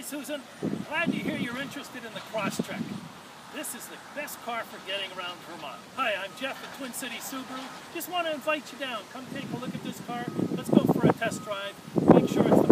Hi Susan, glad to hear you're interested in the Crosstrek. This is the best car for getting around Vermont. Hi, I'm Jeff at Twin City Subaru. Just want to invite you down. Come take a look at this car. Let's go for a test drive. Make sure it's the